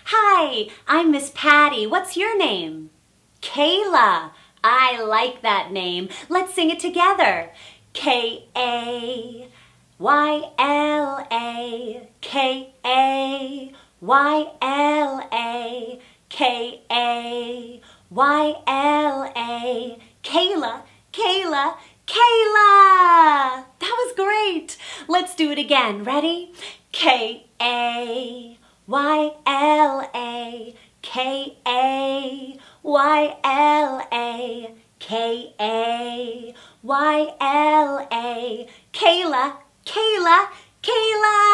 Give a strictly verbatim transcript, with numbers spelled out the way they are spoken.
Hi, I'm Miss Patty. What's your name? Kayla. I like that name. Let's sing it together. K A Y L A, K A Y L A, K A Y L A, Kayla, Kayla, Kayla! That was great. Let's do it again. Ready? K A Y L A, K A Y L A, K A Y L A, Kayla, Kayla, Kayla!